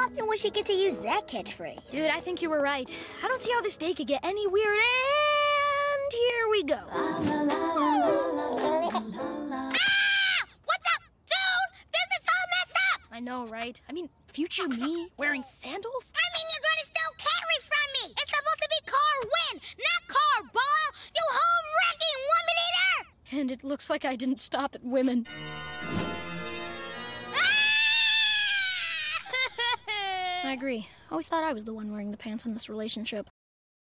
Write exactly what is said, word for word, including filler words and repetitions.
often will she get to use that catchphrase? Dude, I think you were right. I don't see how this day could get any weird, and here we go. Ah! What the? Dude, this is all messed up! I know, right? I mean, future me wearing sandals? I mean, you're gonna steal carry from me! It's supposed to be car win, not car ball! You home-wrecking woman eater! And it looks like I didn't stop at women. I agree. I always thought I was the one wearing the pants in this relationship.